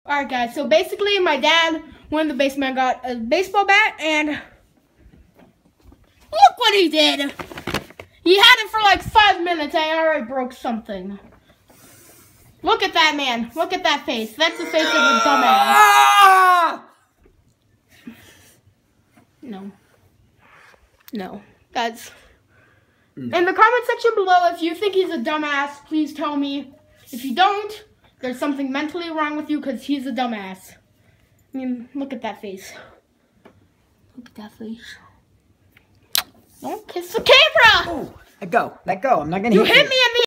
Alright guys, so basically my dad went in the basement, got a baseball bat, and look what he did. He had it for like 5 minutes and I already broke something. Look at that, man. Look at that face. That's the face of a dumbass. No. Guys, in the comment section below, if you think he's a dumbass, please tell me. If you don't, there's something mentally wrong with you because he's a dumbass. I mean, look at that face. Look at that face. Don't kiss the camera! Ooh, let go. I'm not gonna hit you. You hit me in the